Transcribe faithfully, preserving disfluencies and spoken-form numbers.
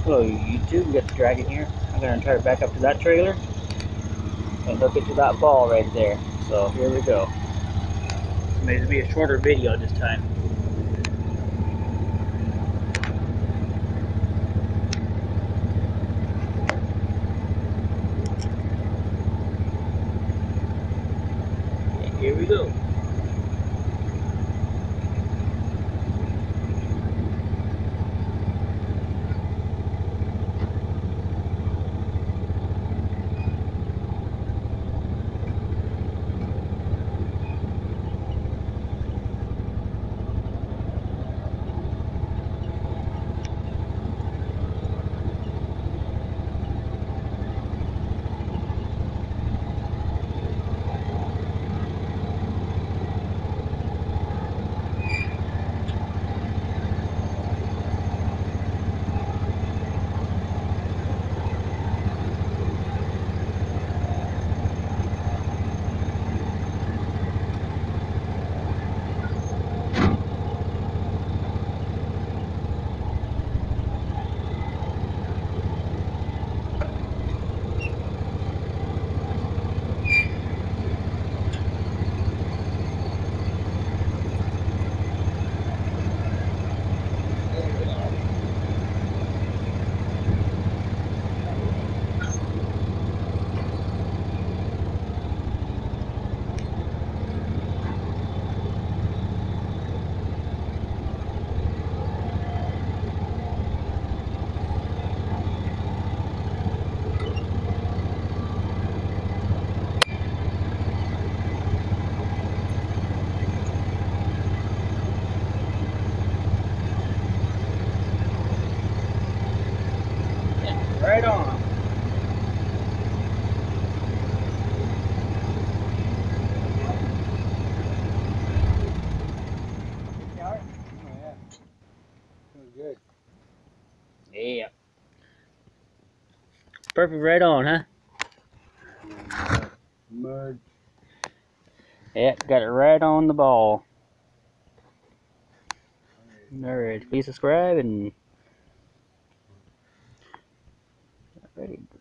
Hello YouTube, we got the Dragon here. I'm going to try to back up to that trailer and hook it to that ball right there. So here we go. Maybe it'll be a shorter video this time. And here we go. Right on. Good. Yeah. Perfect, right on, huh? Mud. Yeah, got it right on the ball. Alright, please subscribe and ready.